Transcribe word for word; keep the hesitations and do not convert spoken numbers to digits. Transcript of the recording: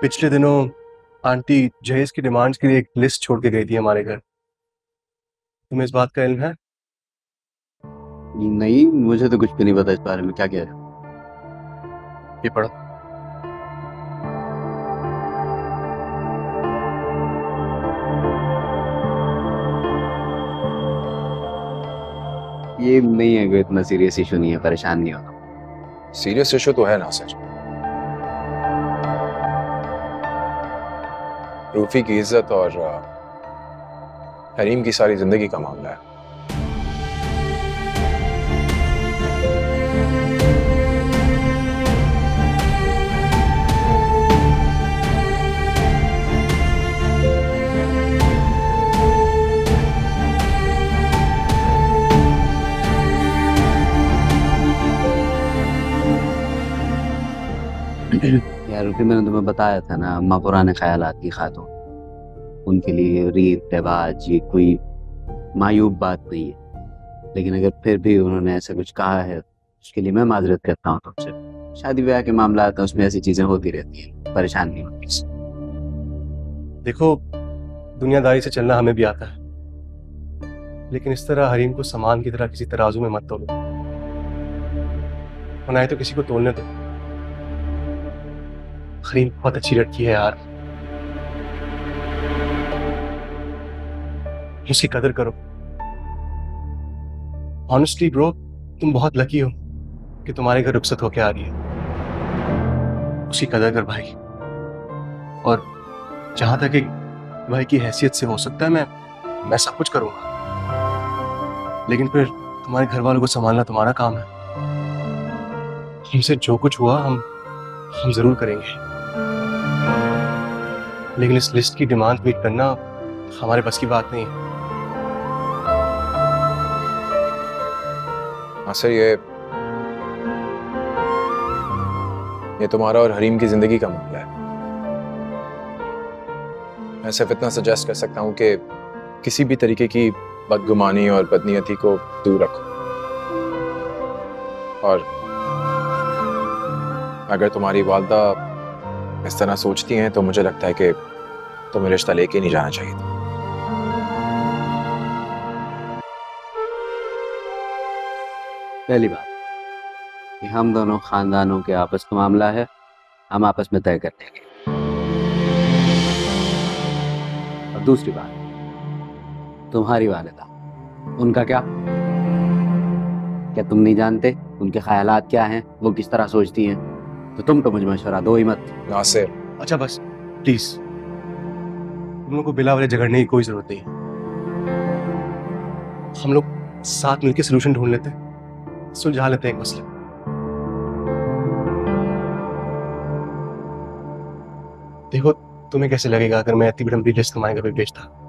पिछले दिनों आंटी जहेज की डिमांड्स के लिए एक लिस्ट छोड़ के गई थी हमारे घर। तुम्हें इस बात का इल्म है? नहीं, मुझे तो कुछ भी नहीं पता इस बारे में। क्या कह रहे हो? ये पढ़ो। ये नहीं है, कोई इतना सीरियस इशू नहीं है, परेशान नहीं होना। सीरियस इशू तो है नासिर। रूफी की इज्जत और हरीम की सारी जिंदगी का मामला है। यार रूपी, मैंने तुम्हें बताया था ना, अम्मा पुराने ख्यालात की खातून। उनके लिए रीत रिवाज ये कोई मायूब बात नहीं है। लेकिन अगर फिर भी उन्होंने ऐसा कुछ कहा है, उसके लिए मैं माजरत करता हूँ तुमसे। शादी ब्याह के मामला आता है, उसमें ऐसी चीजें होती रहती हैं, परेशान नहीं होती। देखो, दुनियादारी से चलना हमें भी आता है, लेकिन इस तरह हरीम को सामान की तरह किसी तराजू में मत तोलो। और ना ही तो किसी को तोलने दो। हरीम बहुत अच्छी लड़की है यार, उसकी कदर करो। ऑनेस्टली ब्रो, तुम बहुत लकी हो कि तुम्हारे घर रुखसत होके आ रही है। उसकी कदर कर भाई। और जहां तक एक भाई की हैसियत से हो सकता है, मैं मैं सब कुछ करूंगा, लेकिन फिर तुम्हारे घर वालों को संभालना तुम्हारा काम है। हमसे जो कुछ हुआ हम हम जरूर करेंगे, लेकिन इस लिस्ट की डिमांड मीट करना हमारे बस की बात नहीं है। नासिर, ये ये तुम्हारा और हरीम की जिंदगी का मामला है। मैं सिर्फ इतना सजेस्ट कर सकता हूं कि किसी भी तरीके की बदगुमानी और बदनीयती को दूर रखो। और अगर तुम्हारी वालदा इस तरह सोचती हैं तो मुझे लगता है कि तुम्हें रिश्ता लेके नहीं जाना चाहिए था। पहली बात कि हम दोनों खानदानों के आपस का मामला है, हम आपस में तय कर लेंगे। और दूसरी बात, तुम्हारी वालिदा, उनका क्या? क्या तुम नहीं जानते उनके ख्यालात क्या हैं, वो किस तरह सोचती हैं? तो तुम तो मुझे मशवरा दो ही मत। नासिर, अच्छा बस प्लीज, तुम लोग को बिला वाले झगड़ने की कोई जरूरत नहीं है। हम लोग साथ मिलकर सोल्यूशन ढूंढ लेते हैं, सुलझा लेते हैं एक मसला। देखो, तुम्हें कैसे लगेगा अगर मैं इतनी बड़ी लिस्ट तुम्हारे घर पे भेजता?